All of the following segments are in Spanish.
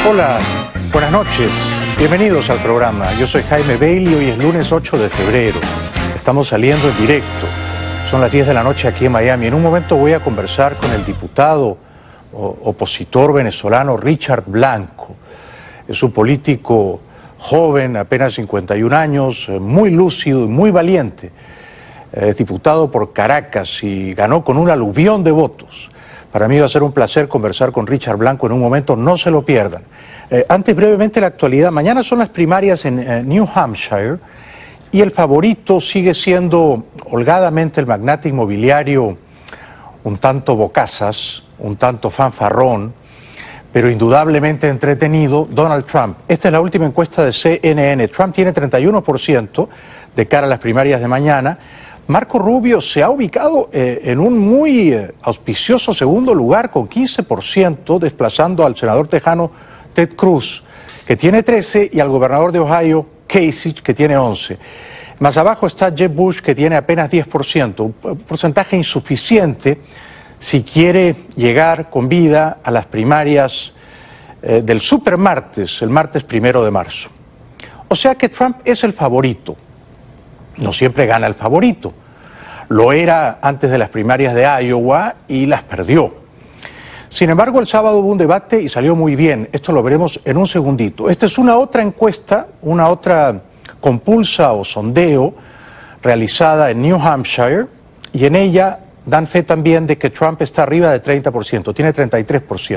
Hola, buenas noches. Bienvenidos al programa. Yo soy Jaime Bailey. Hoy es lunes 8 de febrero. Estamos saliendo en directo. Son las 10 de la noche aquí en Miami. En un momento voy a conversar con el diputado opositor venezolano Richard Blanco. Es un político joven, apenas 51 años, muy lúcido y muy valiente. Es diputado por Caracas y ganó con un aluvión de votos. Para mí va a ser un placer conversar con Richard Blanco en un momento, no se lo pierdan. Antes, brevemente, la actualidad. Mañana son las primarias en New Hampshire y el favorito sigue siendo holgadamente el magnate inmobiliario un tanto bocazas, un tanto fanfarrón, pero indudablemente entretenido, Donald Trump. Esta es la última encuesta de CNN. Trump tiene 31% de cara a las primarias de mañana. Marco Rubio se ha ubicado en un muy auspicioso segundo lugar con 15%, desplazando al senador tejano Ted Cruz, que tiene 13%, y al gobernador de Ohio, Kasich, que tiene 11%. Más abajo está Jeb Bush, que tiene apenas 10%, un porcentaje insuficiente si quiere llegar con vida a las primarias del supermartes, el martes 1 de marzo. O sea que Trump es el favorito. No siempre gana el favorito. Lo era antes de las primarias de Iowa y las perdió. Sin embargo, el sábado hubo un debate y salió muy bien. Esto lo veremos en un segundito. Esta es una otra encuesta, una otra compulsa o sondeo realizada en New Hampshire, y en ella dan fe también de que Trump está arriba del 30%, tiene 33%.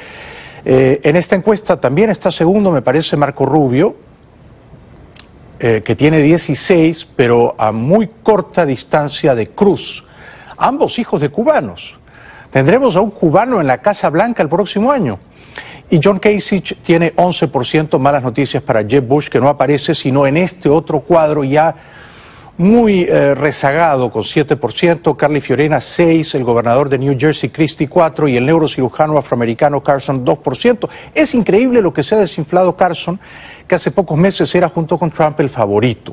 En esta encuesta también está segundo, me parece, Marco Rubio, que tiene 16, pero a muy corta distancia de Cruz. Ambos hijos de cubanos. Tendremos a un cubano en la Casa Blanca el próximo año. Y John Kasich tiene 11%, malas noticias para Jeb Bush, que no aparece sino en este otro cuadro ya muy rezagado, con 7%, Carly Fiorina 6%, el gobernador de New Jersey Christie 4% y el neurocirujano afroamericano Carson 2%. Es increíble lo que se ha desinflado Carson, que hace pocos meses era junto con Trump el favorito.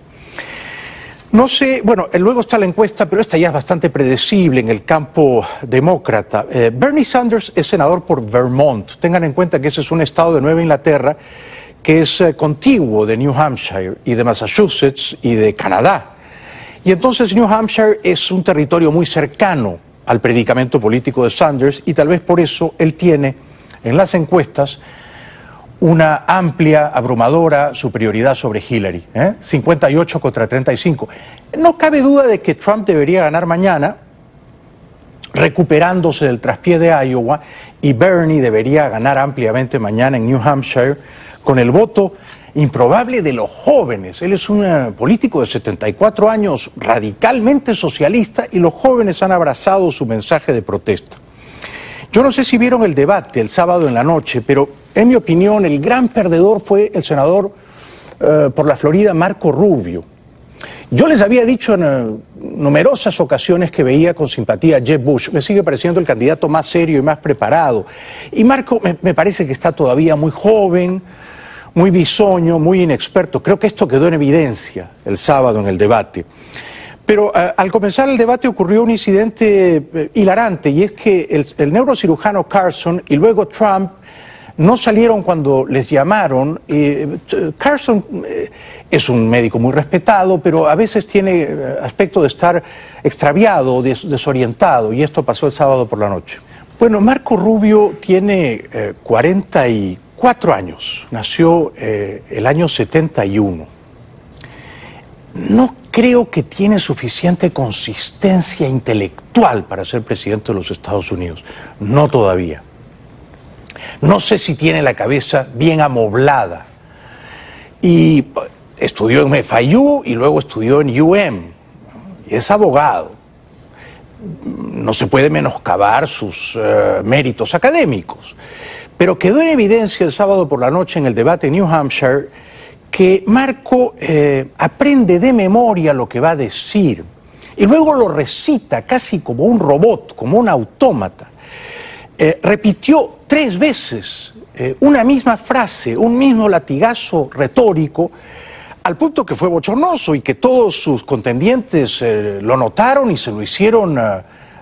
No sé, bueno, luego está la encuesta, pero esta ya es bastante predecible en el campo demócrata. Bernie Sanders es senador por Vermont. Tengan en cuenta que ese es un estado de Nueva Inglaterra que es contiguo de New Hampshire y de Massachusetts y de Canadá. Y entonces New Hampshire es un territorio muy cercano al predicamento político de Sanders y tal vez por eso él tiene en las encuestas una amplia, abrumadora superioridad sobre Hillary, 58 contra 35. No cabe duda de que Trump debería ganar mañana, recuperándose del traspié de Iowa, y Bernie debería ganar ampliamente mañana en New Hampshire con el voto improbable de los jóvenes. Él es un político de 74 años, radicalmente socialista, y los jóvenes han abrazado su mensaje de protesta. Yo no sé si vieron el debate el sábado en la noche, pero en mi opinión el gran perdedor fue el senador por la Florida, Marco Rubio. Yo les había dicho en numerosas ocasiones que veía con simpatía a Jeb Bush. Me sigue pareciendo el candidato más serio y más preparado. Y Marco me parece que está todavía muy joven, muy bisoño, muy inexperto. Creo que esto quedó en evidencia el sábado en el debate. Pero al comenzar el debate ocurrió un incidente hilarante, y es que el neurocirujano Carson y luego Trump no salieron cuando les llamaron. Carson es un médico muy respetado, pero a veces tiene aspecto de estar extraviado, desorientado, y esto pasó el sábado por la noche. Bueno, Marco Rubio tiene 44 años, nació el año 71. No creo que tiene suficiente consistencia intelectual para ser presidente de los Estados Unidos. No todavía. No sé si tiene la cabeza bien amoblada. Y estudió en FIU y luego estudió en UM. Y es abogado. No se puede menoscabar sus méritos académicos. Pero quedó en evidencia el sábado por la noche en el debate en New Hampshire que Marco aprende de memoria lo que va a decir y luego lo recita casi como un robot, como un autómata. Repitió 3 veces una misma frase, un mismo latigazo retórico, al punto que fue bochornoso y que todos sus contendientes lo notaron y se lo hicieron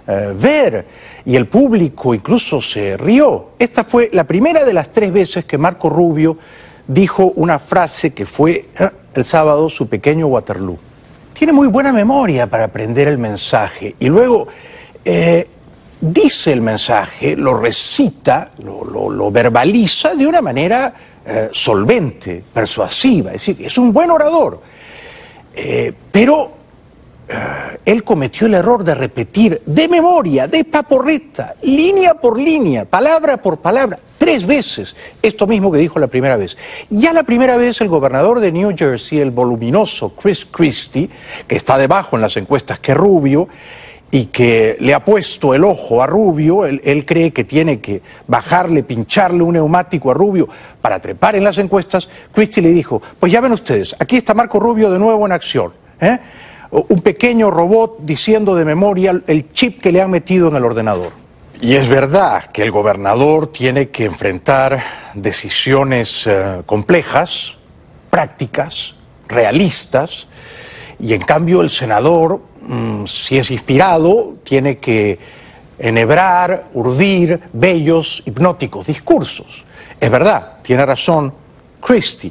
ver, y el público incluso se rió. Esta fue la primera de las 3 veces que Marco Rubio dijo una frase que fue el sábado su pequeño Waterloo. Tiene muy buena memoria para aprender el mensaje y luego dice el mensaje, lo recita, lo verbaliza de una manera solvente, persuasiva, es decir, es un buen orador. Pero él cometió el error de repetir de memoria, de paporreta, línea por línea, palabra por palabra, 3 veces esto mismo que dijo la primera vez. Ya la primera vez el gobernador de New Jersey, el voluminoso Chris Christie, que está debajo en las encuestas que Rubio, y que le ha puesto el ojo a Rubio, él cree que tiene que bajarle, pincharle un neumático a Rubio para trepar en las encuestas. Christie le dijo, pues ya ven ustedes, aquí está Marco Rubio de nuevo en acción, un pequeño robot diciendo de memoria el chip que le han metido en el ordenador. Y es verdad que el gobernador tiene que enfrentar decisiones complejas, prácticas, realistas, y en cambio el senador, si es inspirado, tiene que enhebrar, urdir bellos, hipnóticos discursos. Es verdad, tiene razón Christie.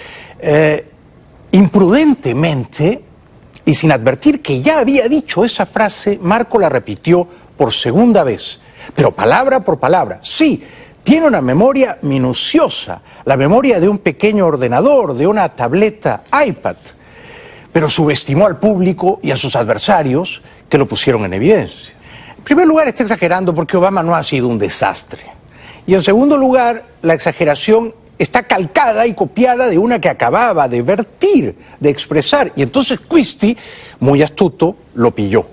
Imprudentemente, y sin advertir que ya había dicho esa frase, Marco la repitió por segunda vez, pero palabra por palabra. Sí, tiene una memoria minuciosa, la memoria de un pequeño ordenador, de una tableta iPad, pero subestimó al público y a sus adversarios que lo pusieron en evidencia. En primer lugar, está exagerando porque Obama no ha sido un desastre. Y en segundo lugar, la exageración está calcada y copiada de una que acababa de vertir, de expresar. Y entonces Christie, muy astuto, lo pilló.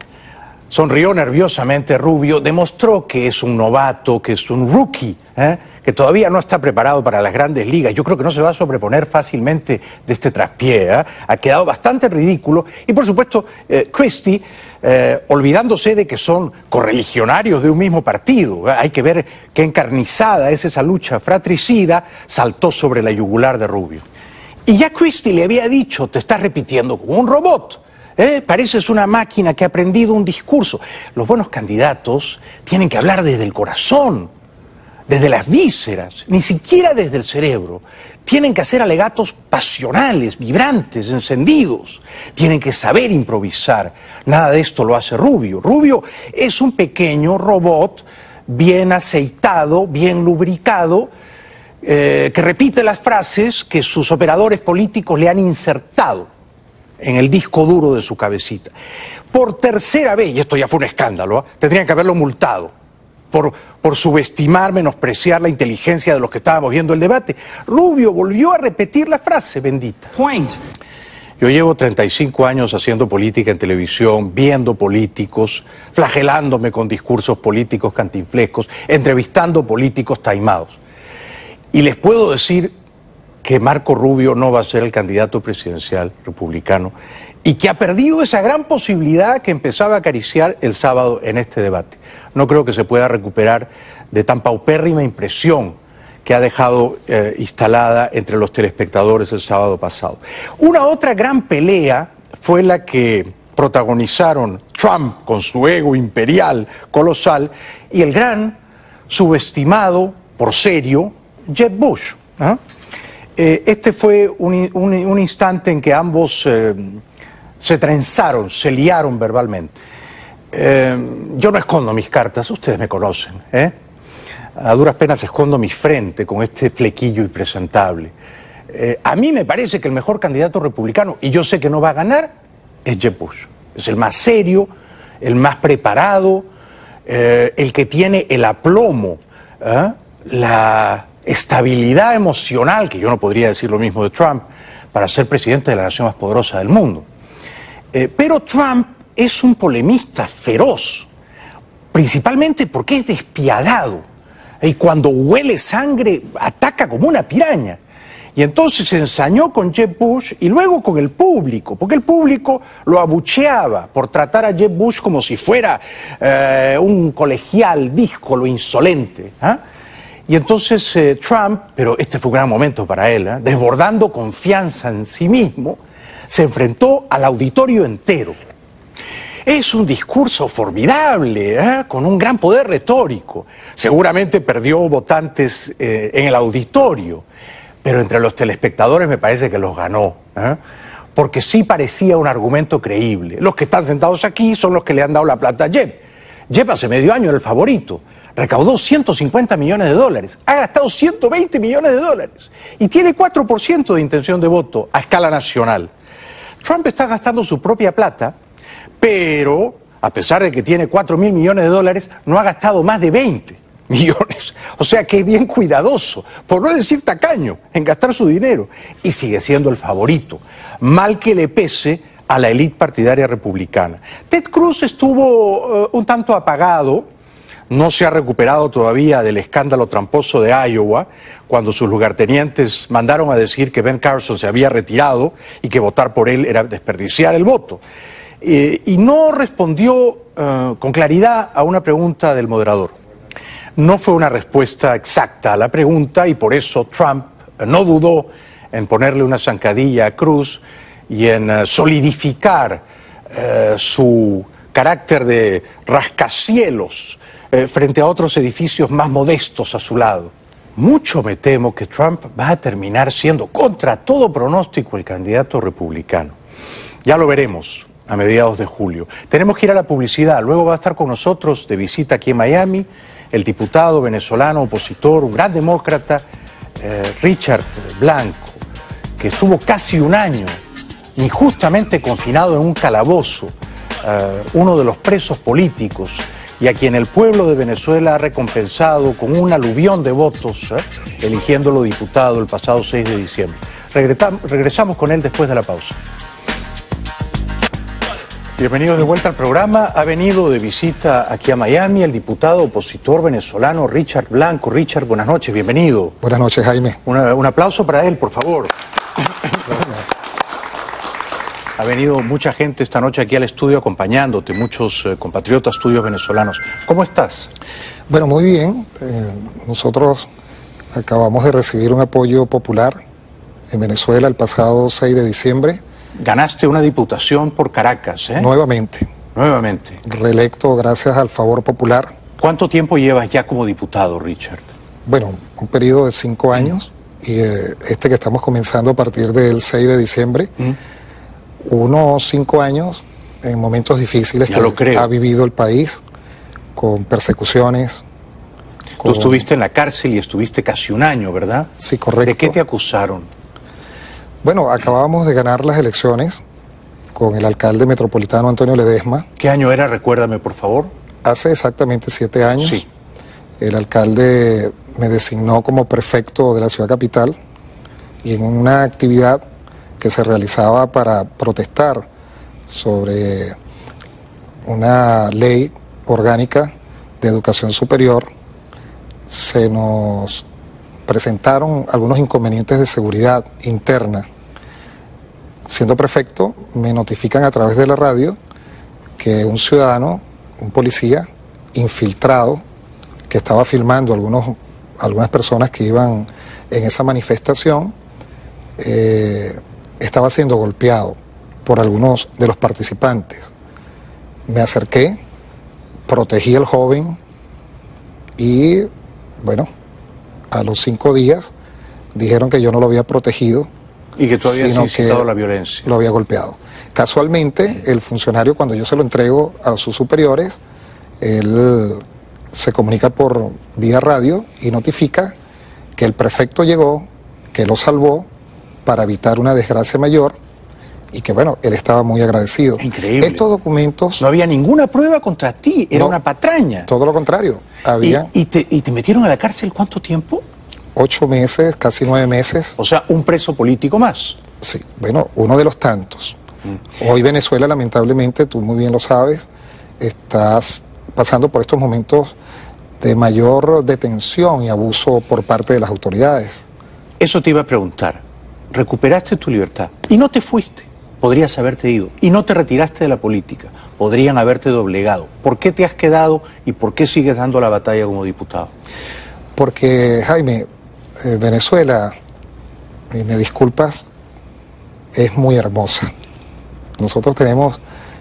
Sonrió nerviosamente Rubio, demostró que es un novato, que es un rookie, que todavía no está preparado para las grandes ligas. Yo creo que no se va a sobreponer fácilmente de este traspié. Ha quedado bastante ridículo. Y por supuesto, Christie, olvidándose de que son correligionarios de un mismo partido. Hay que ver qué encarnizada es esa lucha fratricida, saltó sobre la yugular de Rubio. Y ya Christie le había dicho, te estás repitiendo como un robot. Pareces una máquina que ha aprendido un discurso. Los buenos candidatos tienen que hablar desde el corazón, desde las vísceras, ni siquiera desde el cerebro. Tienen que hacer alegatos pasionales, vibrantes, encendidos. Tienen que saber improvisar. Nada de esto lo hace Rubio. Rubio es un pequeño robot bien aceitado, bien lubricado, que repite las frases que sus operadores políticos le han insertado en el disco duro de su cabecita. Por tercera vez, y esto ya fue un escándalo, tendrían que haberlo multado por subestimar, menospreciar la inteligencia de los que estábamos viendo el debate. Rubio volvió a repetir la frase bendita. Point. Yo llevo 35 años haciendo política en televisión, viendo políticos, flagelándome con discursos políticos cantinflescos, entrevistando políticos taimados. Y les puedo decir que Marco Rubio no va a ser el candidato presidencial republicano y que ha perdido esa gran posibilidad que empezaba a acariciar el sábado en este debate. No creo que se pueda recuperar de tan paupérrima impresión que ha dejado instalada entre los telespectadores el sábado pasado. Una otra gran pelea fue la que protagonizaron Trump con su ego imperial colosal y el gran, subestimado, por serio, Jeb Bush. Este fue un instante en que ambos se trenzaron, se liaron verbalmente. Yo no escondo mis cartas, ustedes me conocen. A duras penas escondo mi frente con este flequillo impresentable. A mí me parece que el mejor candidato republicano, y yo sé que no va a ganar, es Jeb Bush. Es el más serio, el más preparado, el que tiene el aplomo, la estabilidad emocional, que yo no podría decir lo mismo de Trump, para ser presidente de la nación más poderosa del mundo. Pero Trump es un polemista feroz, principalmente porque es despiadado, y cuando huele sangre ataca como una piraña. Y entonces se ensañó con Jeb Bush y luego con el público, porque el público lo abucheaba por tratar a Jeb Bush como si fuera un colegial díscolo insolente. Y entonces Trump, pero este fue un gran momento para él, desbordando confianza en sí mismo, se enfrentó al auditorio entero. Es un discurso formidable, con un gran poder retórico. Seguramente perdió votantes en el auditorio, pero entre los telespectadores me parece que los ganó, porque sí parecía un argumento creíble. Los que están sentados aquí son los que le han dado la plata a Jeb. Jeb hace medio año era el favorito. Recaudó 150 millones de dólares, ha gastado 120 millones de dólares y tiene 4% de intención de voto a escala nacional. Trump está gastando su propia plata, pero a pesar de que tiene 4.000 millones de dólares, no ha gastado más de 20 millones. O sea que es bien cuidadoso, por no decir tacaño, en gastar su dinero. Y sigue siendo el favorito, mal que le pese a la élite partidaria republicana. Ted Cruz estuvo un tanto apagado. No se ha recuperado todavía del escándalo tramposo de Iowa, cuando sus lugartenientes mandaron a decir que Ben Carson se había retirado y que votar por él era desperdiciar el voto. Y no respondió con claridad a una pregunta del moderador. No fue una respuesta exacta a la pregunta y por eso Trump no dudó en ponerle una zancadilla a Cruz y en solidificar su carácter de rascacielos frente a otros edificios más modestos a su lado. Mucho me temo que Trump va a terminar siendo, contra todo pronóstico, el candidato republicano. Ya lo veremos a mediados de julio. Tenemos que ir a la publicidad. Luego va a estar con nosotros de visita aquí en Miami el diputado venezolano opositor, un gran demócrata, Richard Blanco, que estuvo casi un año injustamente confinado en un calabozo, uno de los presos políticos, y a quien el pueblo de Venezuela ha recompensado con un aluvión de votos, eligiéndolo diputado el pasado 6 de diciembre. Regresamos con él después de la pausa. Bienvenidos de vuelta al programa. Ha venido de visita aquí a Miami el diputado opositor venezolano Richard Blanco. Richard, buenas noches, bienvenido. Buenas noches, Jaime. Un aplauso para él, por favor. Ha venido mucha gente esta noche aquí al estudio acompañándote, muchos compatriotas tuyos venezolanos. ¿Cómo estás? Bueno, muy bien. Nosotros acabamos de recibir un apoyo popular en Venezuela el pasado 6 de diciembre. Ganaste una diputación por Caracas, ¿eh? Nuevamente. Nuevamente. Reelecto gracias al favor popular. ¿Cuánto tiempo llevas ya como diputado, Richard? Bueno, un periodo de 5 años y este que estamos comenzando a partir del 6 de diciembre. Unos 5 años en momentos difíciles que ha vivido el país, con persecuciones. Tú estuviste en la cárcel y estuviste casi un año, ¿verdad? Sí, correcto. ¿De qué te acusaron? Bueno, acabábamos de ganar las elecciones con el alcalde metropolitano Antonio Ledesma. ¿Qué año era? Recuérdame, por favor. Hace exactamente 7 años. Sí. El alcalde me designó como prefecto de la ciudad capital y en una actividad que se realizaba para protestar sobre una ley orgánica de educación superior, se nos presentaron algunos inconvenientes de seguridad interna. Siendo prefecto, me notifican a través de la radio que un ciudadano, un policía infiltrado, que estaba filmando algunas personas que iban en esa manifestación, estaba siendo golpeado por algunos de los participantes. Me acerqué, protegí al joven y, bueno, a los 5 días dijeron que yo no lo había protegido. Y que tú habías incitado la violencia. Lo había golpeado. Casualmente, el funcionario, cuando yo se lo entrego a sus superiores, él se comunica por vía radio y notifica que el prefecto llegó, que lo salvó para evitar una desgracia mayor y que, bueno, él estaba muy agradecido. Increíble. Estos documentos... No había ninguna prueba contra ti, era una patraña. Todo lo contrario. Había... ¿Y te metieron a la cárcel cuánto tiempo? 8 meses, casi 9 meses. O sea, un preso político más. Sí, bueno, uno de los tantos. Hoy Venezuela, lamentablemente, tú muy bien lo sabes, estás pasando por estos momentos de mayor detención y abuso por parte de las autoridades. Eso te iba a preguntar. Recuperaste tu libertad y no te fuiste. Podrías haberte ido y no te retiraste de la política. Podrían haberte doblegado. ¿Por qué te has quedado y por qué sigues dando la batalla como diputado? Porque, Jaime, Venezuela, y me disculpas, es muy hermosa. Nosotros tenemos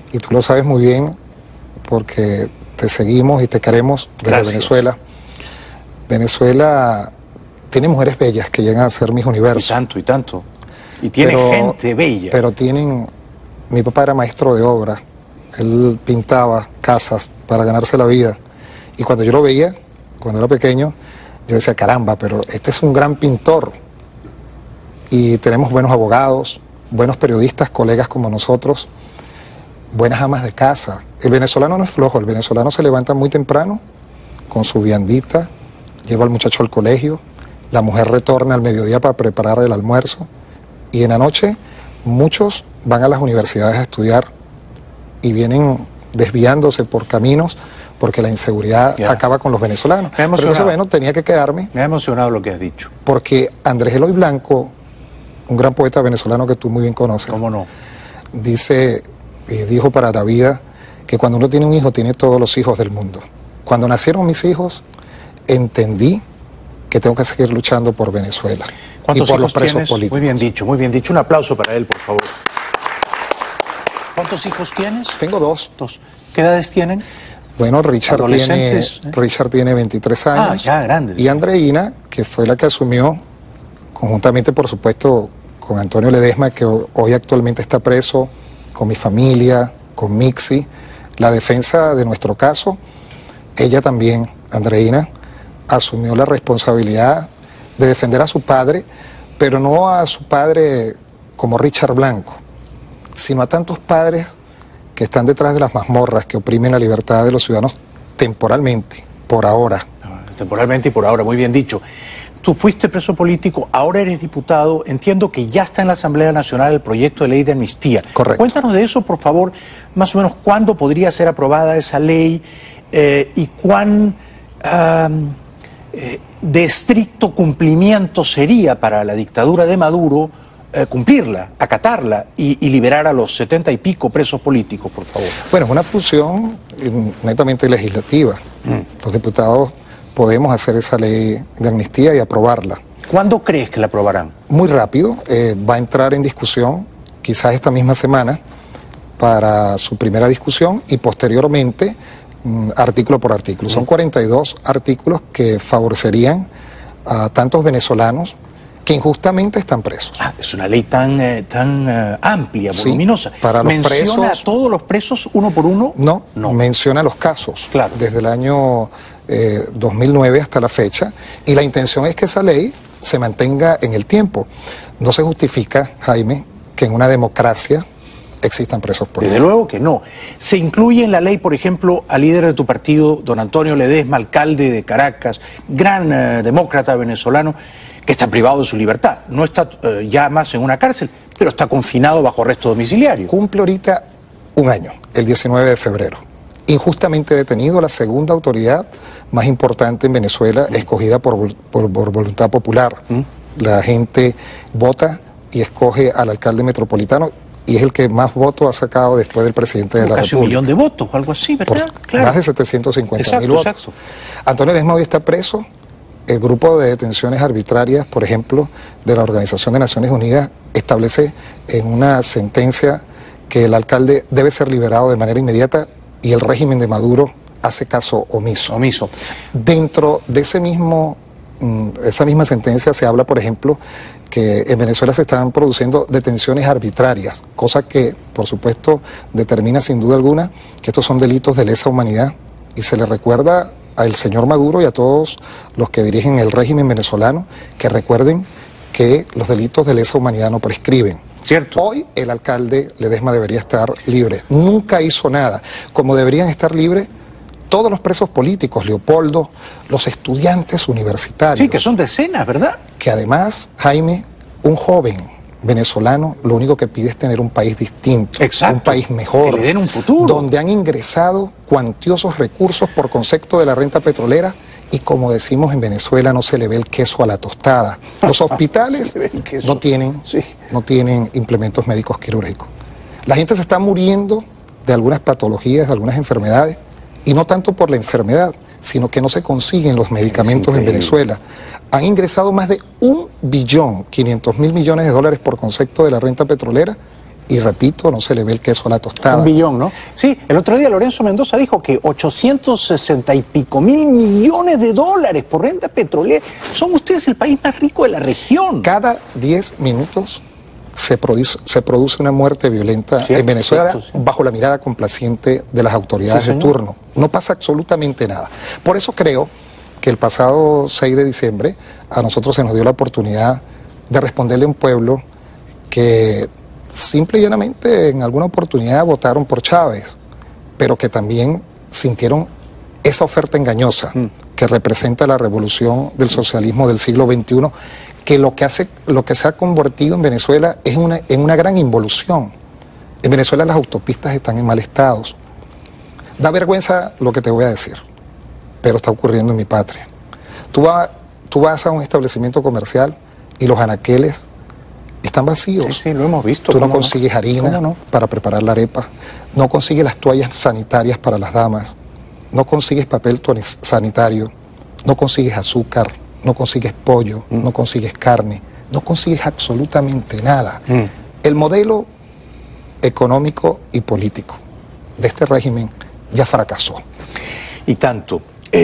y tú lo sabes muy bien porque te seguimos y te queremos desde Gracias. Venezuela. Venezuela tiene mujeres bellas que llegan a ser mis universos. Y tanto, y tanto. Y tiene gente bella. Pero tienen... Mi papá era maestro de obra, él pintaba casas para ganarse la vida. Y cuando yo lo veía, cuando era pequeño, yo decía, caramba, pero este es un gran pintor. Y tenemos buenos abogados, buenos periodistas, colegas como nosotros, buenas amas de casa. El venezolano no es flojo, el venezolano se levanta muy temprano con su viandita, lleva al muchacho al colegio, la mujer retorna al mediodía para preparar el almuerzo y en la noche muchos van a las universidades a estudiar y vienen desviándose por caminos porque la inseguridad acaba con los venezolanos. Pero eso, bueno, tenía que quedarme. Me ha emocionado lo que has dicho. Porque Andrés Eloy Blanco, un gran poeta venezolano que tú muy bien conoces, ¿cómo no? dijo para la vida que cuando uno tiene un hijo, tiene todos los hijos del mundo. Cuando nacieron mis hijos, entendí que tengo que seguir luchando por Venezuela y por los presos políticos. Muy bien dicho, muy bien dicho. Un aplauso para él, por favor. ¿Cuántos hijos tienes? Tengo dos. ¿Qué edades tienen? Bueno, Richard tiene 23 años. Ya grande. Y Andreina, que fue la que asumió, conjuntamente, por supuesto, con Antonio Ledesma, que hoy actualmente está preso, con mi familia, con Mixi, la defensa de nuestro caso. Ella también, Andreina, asumió la responsabilidad de defender a su padre, pero no a su padre como Richard Blanco, sino a tantos padres que están detrás de las mazmorras, que oprimen la libertad de los ciudadanos temporalmente, por ahora. Temporalmente y por ahora, muy bien dicho. Tú fuiste preso político, ahora eres diputado, entiendo que ya está en la Asamblea Nacional el proyecto de ley de amnistía. Correcto. Cuéntanos de eso, por favor, más o menos cuándo podría ser aprobada esa ley y cuán de estricto cumplimiento sería para la dictadura de Maduro cumplirla, acatarla y liberar a los 70 y pico presos políticos, por favor. Bueno, es una función netamente legislativa. Los diputados podemos hacer esa ley de amnistía y aprobarla. ¿Cuándo crees que la aprobarán? Muy rápido, va a entrar en discusión, quizás esta misma semana, para su primera discusión y posteriormente, artículo por artículo. Son 42 artículos que favorecerían a tantos venezolanos que injustamente están presos. Es una ley tan amplia, voluminosa. Sí, para los ¿Menciona a todos los presos uno por uno? No, menciona los casos, claro, desde el año 2009 hasta la fecha, y la intención es que esa ley se mantenga en el tiempo. No se justifica, Jaime, que en una democracia existan presos políticos. Desde luego que no. Se incluye en la ley, por ejemplo, al líder de tu partido, don Antonio Ledesma, alcalde de Caracas, gran demócrata venezolano, que está privado de su libertad. No está ya más en una cárcel, pero está confinado bajo arresto domiciliario. Cumple ahorita un año, el 19 de febrero. Injustamente detenido, la segunda autoridad más importante en Venezuela, escogida por voluntad popular. La gente vota y escoge al alcalde metropolitano y es el que más votos ha sacado después del presidente de la República. Casi 1 millón de votos o algo así, ¿verdad? Claro. Más de 750.000 votos. Exacto. Antonio Ledesma hoy está preso. El grupo de detenciones arbitrarias, por ejemplo, de la Organización de Naciones Unidas, establece en una sentencia que el alcalde debe ser liberado de manera inmediata y el régimen de Maduro hace caso omiso. Dentro de esa misma sentencia se habla, por ejemplo, que en Venezuela se están produciendo detenciones arbitrarias, cosa que, por supuesto, determina sin duda alguna que estos son delitos de lesa humanidad y se le recuerda al señor Maduro y a todos los que dirigen el régimen venezolano que recuerden que los delitos de lesa humanidad no prescriben. ¿Cierto? Hoy el alcalde Ledesma debería estar libre. Nunca hizo nada. Como deberían estar libres todos los presos políticos, Leopoldo, los estudiantes universitarios. Sí, que son decenas, ¿verdad? Que además, Jaime, un joven venezolano lo único que pide es tener un país distinto, un país mejor, que le den un futuro, donde han ingresado cuantiosos recursos por concepto de la renta petrolera y, como decimos en Venezuela, no se le ve el queso a la tostada. Los hospitales no tienen implementos médicos quirúrgicos. La gente se está muriendo de algunas patologías, de algunas enfermedades, y no tanto por la enfermedad, sino que no se consiguen los medicamentos en Venezuela. Han ingresado más de $1.5 billion por concepto de la renta petrolera y repito, no se le ve el queso a la tostada. 1 billón, ¿no? Sí, el otro día Lorenzo Mendoza dijo que 860 y pico mil millones de dólares por renta petrolera. Son ustedes el país más rico de la región. Cada 10 minutos se produce una muerte violenta en Venezuela bajo la mirada complaciente de las autoridades de turno. No pasa absolutamente nada. Por eso creo que el pasado 6 de diciembre a nosotros se nos dio la oportunidad de responderle a un pueblo que simple y llanamente en alguna oportunidad votaron por Chávez, pero que también sintieron esa oferta engañosa que representa la revolución del socialismo del siglo XXI, que lo que se ha convertido en Venezuela es en una gran involución. En Venezuela las autopistas están en mal estado. Da vergüenza lo que te voy a decir, pero está ocurriendo en mi patria. Tú vas a un establecimiento comercial y los anaqueles están vacíos. Sí, lo hemos visto. Tú no consigues harina para preparar la arepa, no consigues las toallas sanitarias para las damas, no consigues papel sanitario, no consigues azúcar, no consigues pollo, no consigues carne, no consigues absolutamente nada. El modelo económico y político de este régimen ya fracasó. Y tanto.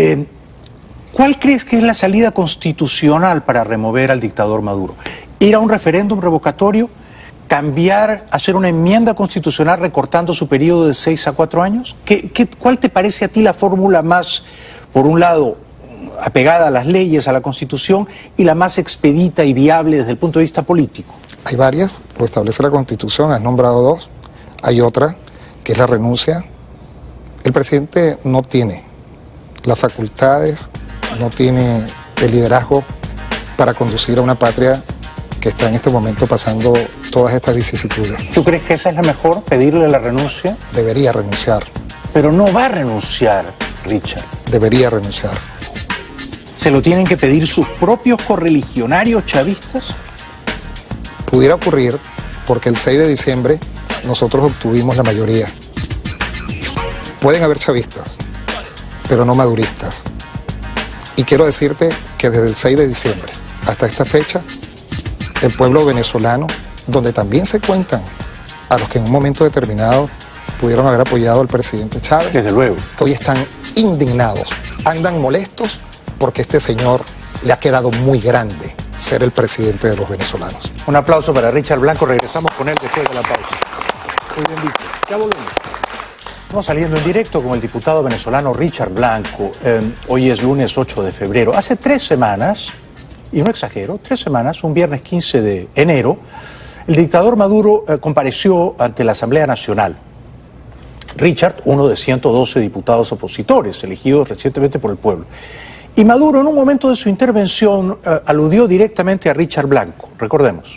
¿Cuál crees que es la salida constitucional para remover al dictador Maduro? ¿Ir a un referéndum revocatorio? ¿Cambiar, hacer una enmienda constitucional recortando su periodo de 6 a 4 años? ¿Cuál te parece a ti la fórmula más, por un lado, apegada a las leyes, a la Constitución, y la más expedita y viable desde el punto de vista político? Hay varias, lo establece la Constitución, has nombrado 2. Hay otra, que es la renuncia. El presidente no tiene las facultades, no tiene el liderazgo para conducir a una patria que está en este momento pasando todas estas vicisitudes. ¿Tú crees que esa es la mejor, pedirle la renuncia? Debería renunciar. Pero no va a renunciar, Richard. Debería renunciar. ¿Se lo tienen que pedir sus propios correligionarios chavistas? Pudiera ocurrir porque el 6 de diciembre nosotros obtuvimos la mayoría. Pueden haber chavistas, pero no maduristas. Y quiero decirte que desde el 6 de diciembre hasta esta fecha, el pueblo venezolano, donde también se cuentan a los que en un momento determinado pudieron haber apoyado al presidente Chávez, desde luego, que hoy están indignados, andan molestos porque este señor le ha quedado muy grande ser el presidente de los venezolanos. Un aplauso para Richard Blanco, regresamos con él después de la pausa. Muy bien dicho, ya volvemos. Estamos saliendo en directo con el diputado venezolano Richard Blanco. Hoy es lunes 8 de febrero. Hace 3 semanas, y no exagero, 3 semanas, un viernes 15 de enero, el dictador Maduro compareció ante la Asamblea Nacional. Richard, uno de 112 diputados opositores elegidos recientemente por el pueblo. Y Maduro, en un momento de su intervención, aludió directamente a Richard Blanco. Recordemos.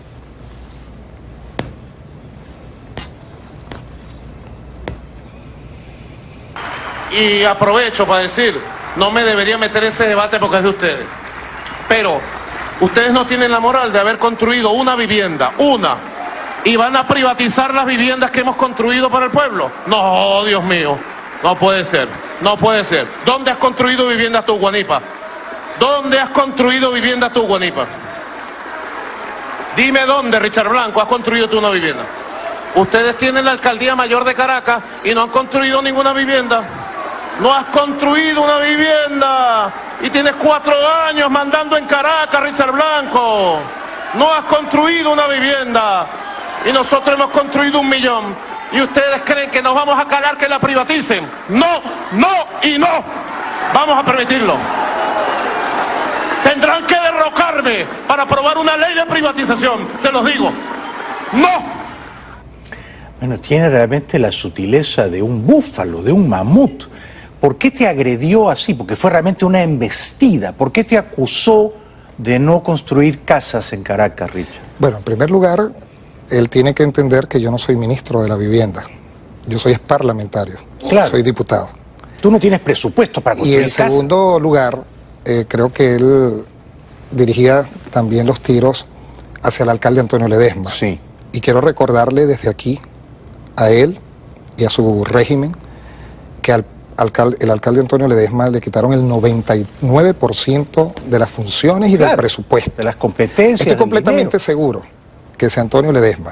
Y aprovecho para decir, no me debería meter ese debate porque es de ustedes. Pero ustedes no tienen la moral de haber construido una vivienda, y van a privatizar las viviendas que hemos construido para el pueblo. No, Dios mío, no puede ser, no puede ser. ¿Dónde has construido viviendas tú, Guanipa? ¿Dónde has construido viviendas tú, Guanipa? Dime dónde, Richard Blanco, has construido tú una vivienda. Ustedes tienen la alcaldía mayor de Caracas y no han construido ninguna vivienda. No has construido una vivienda y tienes 4 años mandando en Caracas, Richard Blanco. No has construido una vivienda y nosotros hemos construido 1 millón. ¿Y ustedes creen que nos vamos a calar que la privaticen? No, no y no. Vamos a permitirlo. Tendrán que derrocarme para aprobar una ley de privatización, se los digo. No. Bueno, tiene realmente la sutileza de un búfalo, de un mamut. ¿Por qué te agredió así? Porque fue realmente una embestida. ¿Por qué te acusó de no construir casas en Caracas, Richard? Bueno, en primer lugar, él tiene que entender que yo no soy ministro de la vivienda. Yo soy parlamentario. Claro. Soy diputado. Tú no tienes presupuesto para construir casas. Y en segundo lugar, creo que él dirigía también los tiros hacia el alcalde Antonio Ledesma. Sí. Y quiero recordarle desde aquí a él y a su régimen que el alcalde Antonio Ledesma le quitaron el 99% de las funciones y del presupuesto. De las competencias. Estoy completamente seguro que ese Antonio Ledesma,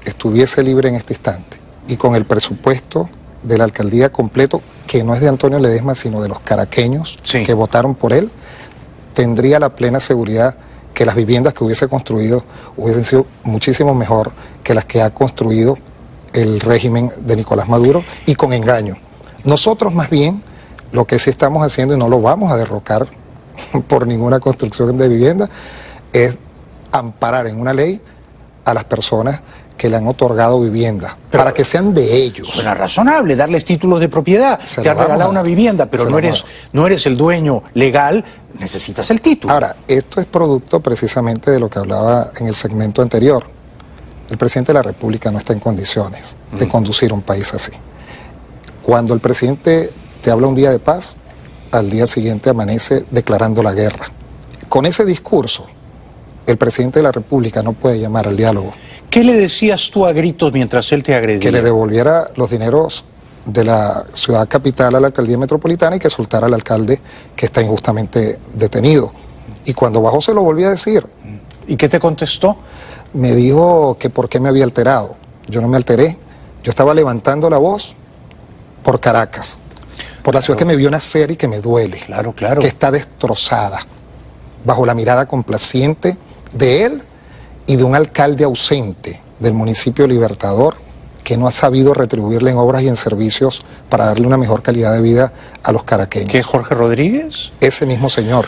estuviese libre en este instante y con el presupuesto de la alcaldía completo, que no es de Antonio Ledesma, sino de los caraqueños que votaron por él, tendría la plena seguridad que las viviendas que hubiese construido hubiesen sido muchísimo mejor que las que ha construido el régimen de Nicolás Maduro, y con engaño. Nosotros más bien lo que sí estamos haciendo, y no lo vamos a derrocar por ninguna construcción de vivienda, es amparar en una ley a las personas que le han otorgado vivienda, para que sean de ellos. Suena razonable, darles títulos de propiedad. Te han regalado una vivienda, pero no eres el dueño legal, necesitas el título. Ahora, esto es producto precisamente de lo que hablaba en el segmento anterior. El presidente de la República no está en condiciones de conducir un país así. Cuando el presidente te habla un día de paz, al día siguiente amanece declarando la guerra. Con ese discurso, el presidente de la República no puede llamar al diálogo. ¿Qué le decías tú a gritos mientras él te agredía? Que le devolviera los dineros de la ciudad capital a la alcaldía metropolitana y que soltara al alcalde que está injustamente detenido. Y cuando bajó se lo volví a decir. ¿Y qué te contestó? Me dijo que por qué me había alterado. Yo no me alteré. Yo estaba levantando la voz por Caracas, por la ciudad que me vio nacer y que me duele. Claro. Que está destrozada, bajo la mirada complaciente de él y de un alcalde ausente del municipio Libertador, que no ha sabido retribuirle en obras y en servicios para darle una mejor calidad de vida a los caraqueños. ¿Qué, Jorge Rodríguez? Ese mismo señor.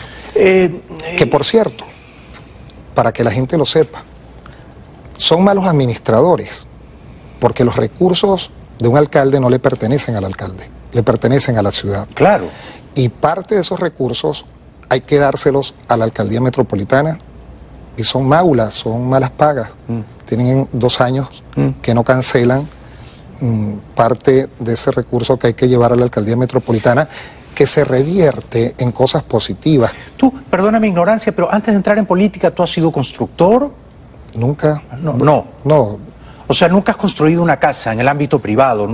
Que por cierto, para que la gente lo sepa, son malos administradores, porque los recursos de un alcalde no le pertenecen al alcalde, le pertenecen a la ciudad. Claro. Y parte de esos recursos hay que dárselos a la alcaldía metropolitana, y son maulas, son malas pagas. Tienen 2 años que no cancelan parte de ese recurso que hay que llevar a la alcaldía metropolitana, que se revierte en cosas positivas. Tú, perdona mi ignorancia, pero antes de entrar en política, ¿tú has sido constructor? Nunca. No. O sea, nunca has construido una casa en el ámbito privado,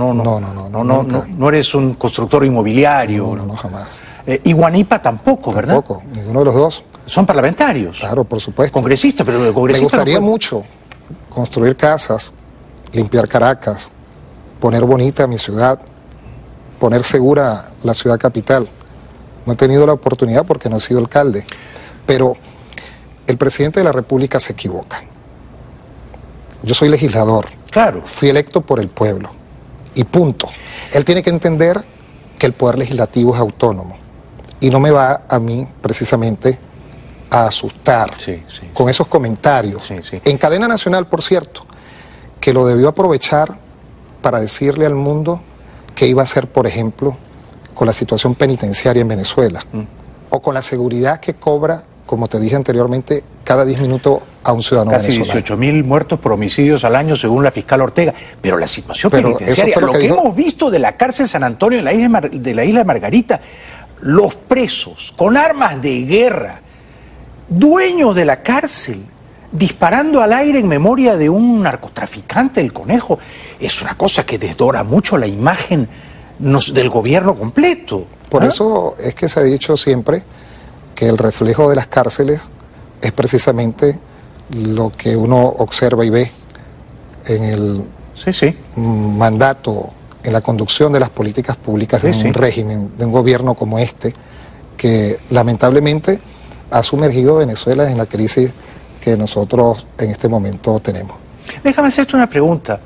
no eres un constructor inmobiliario. No, jamás. Iguanipa tampoco, ¿verdad? Tampoco, ninguno de los dos. Son parlamentarios. Claro, por supuesto. Congresistas, pero el congresista... Me gustaría mucho construir casas, limpiar Caracas, poner bonita mi ciudad, poner segura la ciudad capital. No he tenido la oportunidad porque no he sido alcalde, pero el presidente de la República se equivoca. Yo soy legislador. Claro. Fui electo por el pueblo. Y punto. Él tiene que entender que el poder legislativo es autónomo. Y no me va a mí, precisamente, a asustar con esos comentarios. En cadena nacional, por cierto, que lo debió aprovechar para decirle al mundo qué iba a hacer, por ejemplo, con la situación penitenciaria en Venezuela. O con la seguridad que cobra, como te dije anteriormente, cada 10 minutos a un ciudadano venezolano. Casi 18.000 muertos por homicidios al año, según la fiscal Ortega. Pero la situación penitenciaria, lo que hemos visto de la cárcel San Antonio de la isla de Margarita, los presos con armas de guerra, dueños de la cárcel, disparando al aire en memoria de un narcotraficante, el Conejo, es una cosa que desdora mucho la imagen del gobierno completo. Por eso es que se ha dicho siempre que el reflejo de las cárceles es precisamente lo que uno observa y ve en el mandato, en la conducción de las políticas públicas de un régimen, de un gobierno como este, que lamentablemente ha sumergido a Venezuela en la crisis que nosotros en este momento tenemos. Déjame hacerte una pregunta.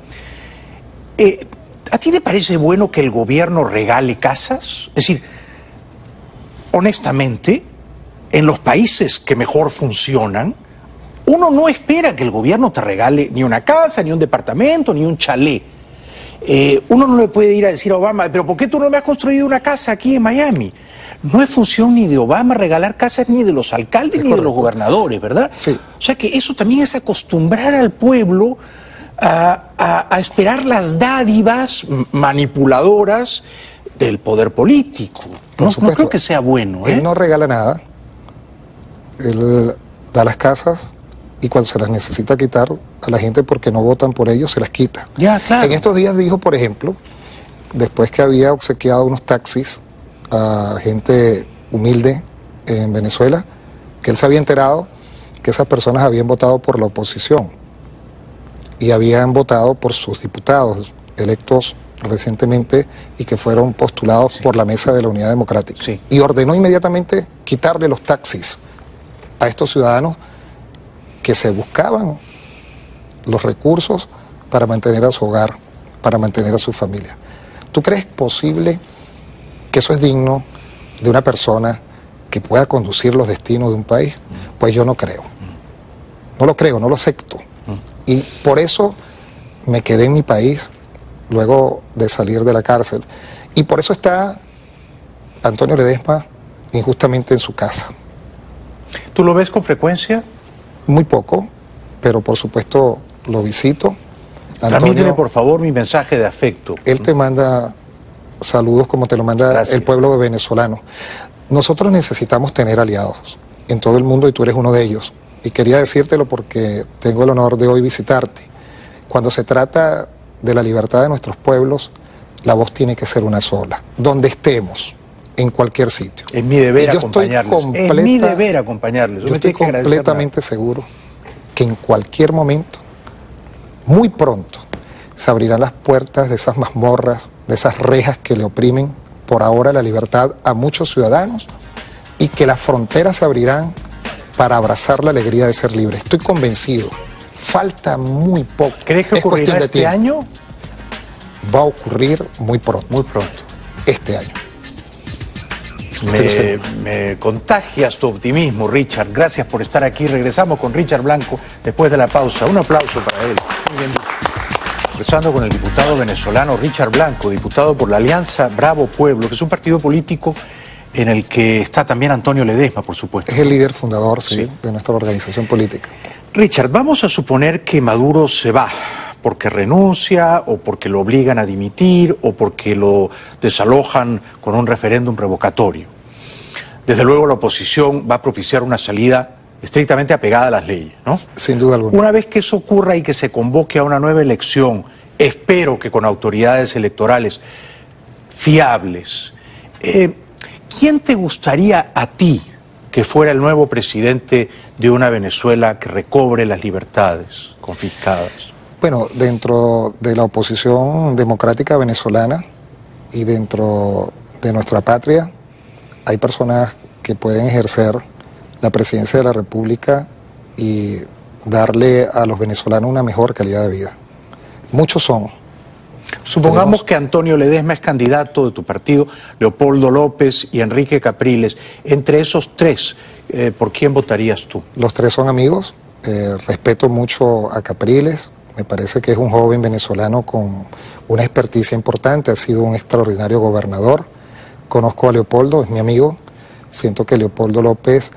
¿A ti te parece bueno que el gobierno regale casas? Es decir, honestamente, en los países que mejor funcionan, uno no espera que el gobierno te regale ni una casa, ni un departamento, ni un chalet. Uno no le puede ir a decir a Obama, pero ¿por qué tú no me has construido una casa aquí en Miami? No es función ni de Obama regalar casas, ni de los alcaldes, ni de los gobernadores, ¿verdad? Sí. O sea que eso también es acostumbrar al pueblo a esperar las dádivas manipuladoras del poder político. No creo que sea bueno. Él no regala nada. Él da las casas y cuando se las necesita quitar a la gente porque no votan por ellos, se las quita. Ya, claro. En estos días dijo, por ejemplo, después que había obsequiado unos taxis a gente humilde en Venezuela, que él se había enterado que esas personas habían votado por la oposición. y habían votado por sus diputados electos recientemente y que fueron postulados por la Mesa de la Unidad Democrática. Sí. Y ordenó inmediatamente quitarle los taxis a estos ciudadanos que se buscaban los recursos para mantener a su hogar, para mantener a su familia. ¿Tú crees posible que eso es digno de una persona que pueda conducir los destinos de un país? Pues yo no creo. No lo creo, no lo acepto. Y por eso me quedé en mi país luego de salir de la cárcel. Y por eso está Antonio Ledezma injustamente en su casa. ¿Tú lo ves con frecuencia? Muy poco, pero por supuesto lo visito. Transmítele por favor mi mensaje de afecto. Él te manda saludos como te lo manda Gracias. el pueblo venezolano. Nosotros necesitamos tener aliados en todo el mundo y tú eres uno de ellos. Y quería decírtelo porque tengo el honor de hoy visitarte. Cuando se trata de la libertad de nuestros pueblos, la voz tiene que ser una sola, donde estemos, en cualquier sitio. Es mi deber Y yo acompañarles. Es mi deber acompañarles. Yo estoy completamente seguro que en cualquier momento, muy pronto, se abrirán las puertas de esas mazmorras, de esas rejas que le oprimen por ahora la libertad a muchos ciudadanos y que las fronteras se abrirán para abrazar la alegría de ser libre. Estoy convencido. Falta muy poco. ¿Crees que ocurrirá este año? Va a ocurrir muy pronto. Muy pronto. Este año. Me contagias tu optimismo, Richard. Gracias por estar aquí. Regresamos con Richard Blanco después de la pausa. Un aplauso para él. Muy bien. Conversando con el diputado venezolano Richard Blanco, diputado por la Alianza Bravo Pueblo, que es un partido político en el que está también Antonio Ledezma, por supuesto. Es el líder fundador, sí, de nuestra organización política. Richard, vamos a suponer que Maduro se va porque renuncia o porque lo obligan a dimitir o porque lo desalojan con un referéndum revocatorio. Desde luego la oposición va a propiciar una salida estrictamente apegada a las leyes, ¿no? Sin duda alguna. Una vez que eso ocurra y que se convoque a una nueva elección, espero que con autoridades electorales fiables, ¿quién te gustaría a ti que fuera el nuevo presidente de una Venezuela que recobre las libertades confiscadas? Bueno, dentro de la oposición democrática venezolana y dentro de nuestra patria hay personas que pueden ejercer la presidencia de la República y darle a los venezolanos una mejor calidad de vida. Muchos son. Supongamos que Antonio Ledezma es candidato de tu partido, Leopoldo López y Enrique Capriles. Entre esos tres, ¿por quién votarías tú? Los tres son amigos. Respeto mucho a Capriles. Me parece que es un joven venezolano con una experticia importante. Ha sido un extraordinario gobernador. Conozco a Leopoldo, es mi amigo. Siento que Leopoldo López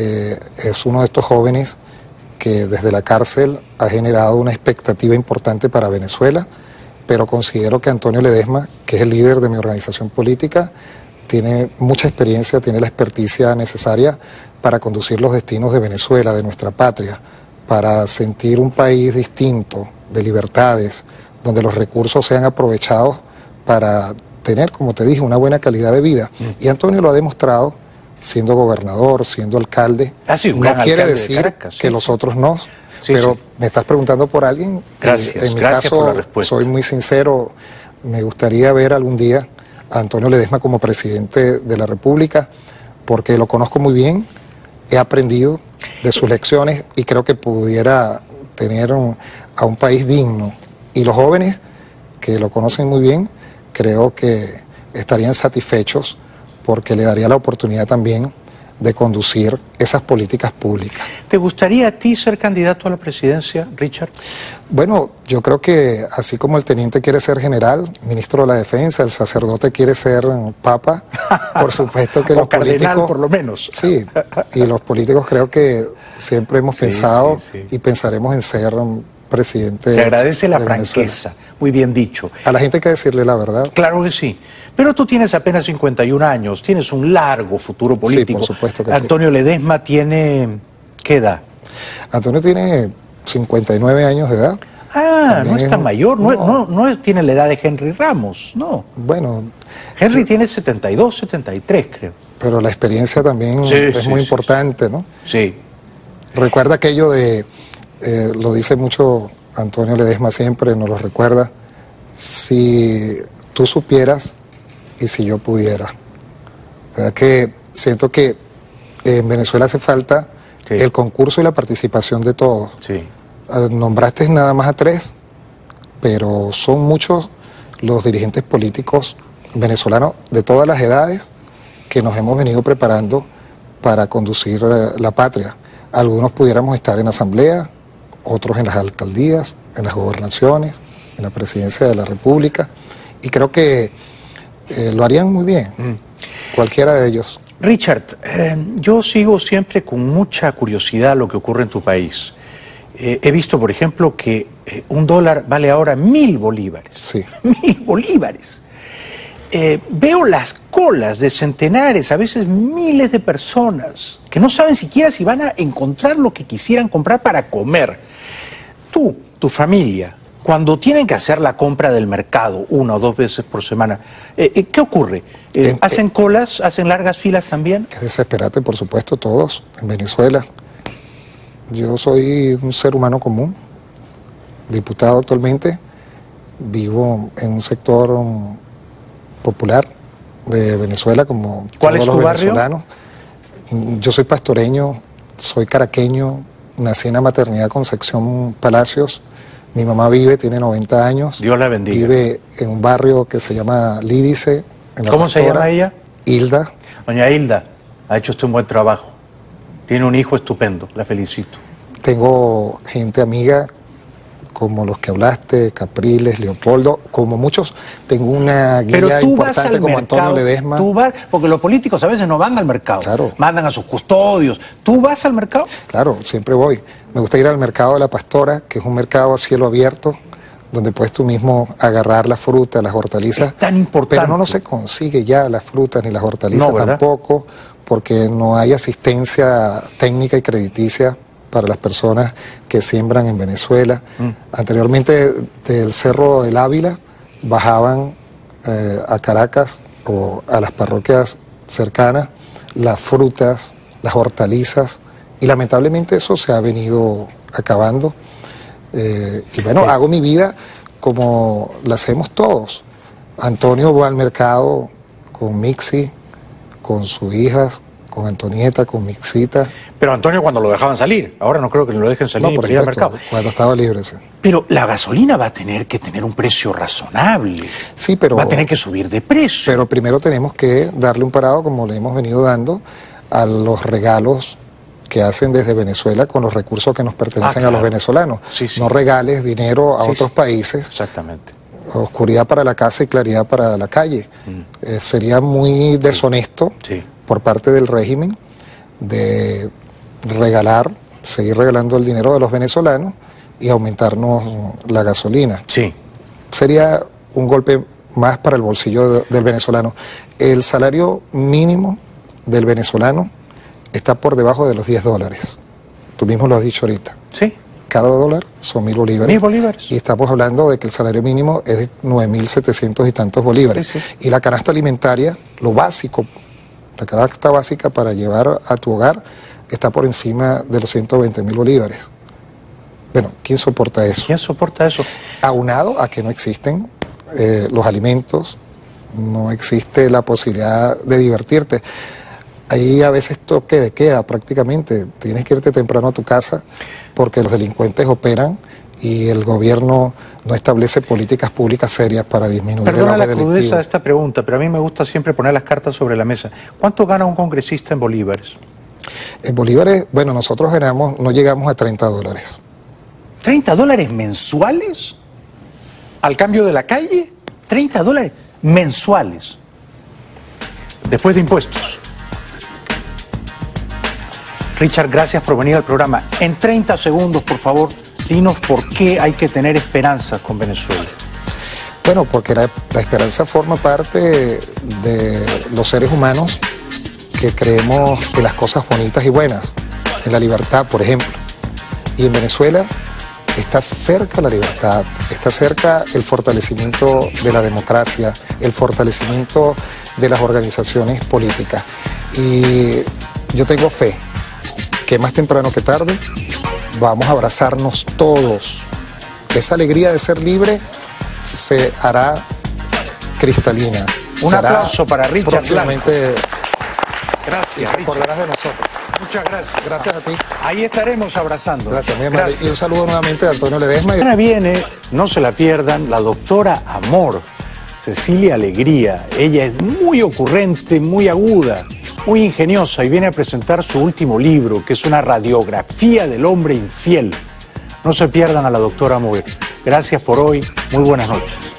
es uno de estos jóvenes que desde la cárcel ha generado una expectativa importante para Venezuela. Pero considero que Antonio Ledezma, que es el líder de mi organización política, tiene mucha experiencia, tiene la experticia necesaria para conducir los destinos de Venezuela, de nuestra patria, para sentir un país distinto, de libertades, donde los recursos sean aprovechados para tener, como te dije, una buena calidad de vida. Y Antonio lo ha demostrado siendo gobernador, siendo alcalde. No quiere decir de Caracas, que los otros no. Sí, pero sí. Me estás preguntando por alguien. Gracias, en mi gracias caso, por la respuesta. soy muy sincero, me gustaría ver algún día a Antonio Ledezma como presidente de la República, porque lo conozco muy bien, he aprendido de sus lecciones y creo que pudiera tener a un país digno. Y los jóvenes que lo conocen muy bien, creo que estarían satisfechos porque le daría la oportunidad también de conducir esas políticas públicas. ¿Te gustaría a ti ser candidato a la presidencia, Richard? Bueno, yo creo que así como el teniente quiere ser general, ministro de la Defensa, el sacerdote quiere ser papa, por supuesto que o los cardenal, políticos... por lo menos. Sí, y los políticos creo que siempre hemos pensado y pensaremos en ser presidente. Te agradece la de franqueza, Venezuela. muy bien dicho. A la gente hay que decirle la verdad. Claro que sí. Pero tú tienes apenas 51 años, tienes un largo futuro político. Sí, por supuesto que Antonio Ledezma tiene... ¿qué edad? Antonio tiene 59 años de edad. Ah, También no es tan mayor, tiene la edad de Henry Ramos, no. Bueno... Henry tiene 72, 73, creo. Pero la experiencia también es muy importante, ¿no? Sí. Recuerda aquello de, lo dice mucho Antonio Ledesma siempre nos lo recuerda, si tú supieras y si yo pudiera. ¿Verdad que siento que en Venezuela hace falta el concurso y la participación de todos? Sí. Nombraste nada más a 3, pero son muchos los dirigentes políticos venezolanos de todas las edades que nos hemos venido preparando para conducir la patria. Algunos pudiéramos estar en la asamblea, otros en las alcaldías, en las gobernaciones, en la presidencia de la República, y creo que lo harían muy bien, cualquiera de ellos. Richard, yo sigo siempre con mucha curiosidad lo que ocurre en tu país. He visto, por ejemplo, que $1 vale ahora 1.000 bolívares. Sí. 1.000 bolívares. Veo las colas de centenares, a veces miles de personas que no saben siquiera si van a encontrar lo que quisieran comprar para comer. Tú, tu familia, cuando tienen que hacer la compra del mercado 1 o 2 veces por semana, ¿qué ocurre? ¿Hacen colas? ¿Hacen largas filas también? Es desesperante, por supuesto, todos en Venezuela. Yo soy un ser humano común, diputado actualmente, vivo en un sector popular de Venezuela como ¿Cuál todos es tu los barrio? venezolanos. Yo soy pastoreño, soy caraqueño, nací en la maternidad Concepción Palacios. Mi mamá tiene 90 años. Dios la bendiga. Vive en un barrio que se llama Lídice. ¿Cómo se llama ella? Hilda. Doña Hilda, ha hecho usted un buen trabajo. Tiene un hijo estupendo, la felicito. Tengo gente amiga como los que hablaste, Capriles, Leopoldo, como muchos. Tengo una guía Pero tú vas importante al como mercado, Antonio Ledesma. tú vas, porque los políticos a veces no van al mercado, Claro. mandan a sus custodios. ¿Tú vas al mercado? Claro, siempre voy. Me gusta ir al mercado de la Pastora, que es un mercado a cielo abierto, donde puedes tú mismo agarrar las frutas, las hortalizas. Es tan importante. Pero no se consigue ya las frutas ni las hortalizas No, ¿verdad? tampoco, porque no hay asistencia técnica y crediticia para las personas que siembran en Venezuela. Anteriormente del Cerro del Ávila bajaban a Caracas o a las parroquias cercanas las frutas, las hortalizas, y lamentablemente eso se ha venido acabando. Y bueno, hago mi vida como la hacemos todos. Antonio va al mercado con Mixi, con sus hijas, con Antonieta, con Mixita. Pero Antonio cuando lo dejaban salir, ahora no creo que lo dejen salir No, ni por para ir al supuesto, mercado. cuando estaba libre, sí. Pero la gasolina va a tener que tener un precio razonable. Sí, pero, Va a tener que subir de precio. pero primero tenemos que darle un parado, como le hemos venido dando, a los regalos que hacen desde Venezuela con los recursos que nos pertenecen a los venezolanos. Sí, sí. No regales dinero a Sí, otros sí. países. Exactamente. Oscuridad para la casa y claridad para la calle. Sería muy deshonesto Sí. por parte del régimen de regalar, seguir regalando el dinero de los venezolanos y aumentarnos la gasolina. Sí. Sería un golpe más para el bolsillo del venezolano. El salario mínimo del venezolano está por debajo de los $10. Tú mismo lo has dicho ahorita. Sí. Cada dólar son 1.000 bolívares. 1.000 bolívares. Y estamos hablando de que el salario mínimo es de 9.700 y tantos bolívares. Sí, sí. Y la canasta alimentaria, lo básico, la canasta básica para llevar a tu hogar, está por encima de los 120.000 bolívares. Bueno, ¿quién soporta eso? ¿Quién soporta eso? Aunado a que no existen los alimentos, no existe la posibilidad de divertirte. Ahí a veces toque de queda prácticamente, tienes que irte temprano a tu casa porque los delincuentes operan y el gobierno no establece políticas públicas serias para disminuir Perdona el la auge crudeza delictivo. de esta pregunta, pero a mí me gusta siempre poner las cartas sobre la mesa. ¿Cuánto gana un congresista en bolívares? En bolívares, bueno, nosotros no llegamos a $30. ¿$30 mensuales? ¿Al cambio de la calle? $30 mensuales. Después de impuestos. Richard, gracias por venir al programa. En 30 segundos, por favor, dinos por qué hay que tener esperanza con Venezuela. Bueno, porque la esperanza forma parte de los seres humanos que creemos en las cosas bonitas y buenas, en la libertad, por ejemplo. Y en Venezuela está cerca la libertad, está cerca el fortalecimiento de la democracia, el fortalecimiento de las organizaciones políticas. Y yo tengo fe que más temprano que tarde vamos a abrazarnos todos esa alegría de ser libre se hará cristalina. Un aplauso para Richard próximamente. Gracias, Richard. Recordarás de nosotros. Muchas gracias. Gracias a ti. Ahí estaremos abrazando. Gracias, muy amable. Y un saludo nuevamente de Antonio Ledesma. Ahora viene, no se la pierdan, la doctora Amor, Cecilia Alegría. Ella es muy ocurrente, muy aguda, muy ingeniosa y viene a presentar su último libro, que es una radiografía del hombre infiel. No se pierdan a la doctora Amor. Gracias por hoy. Muy buenas noches.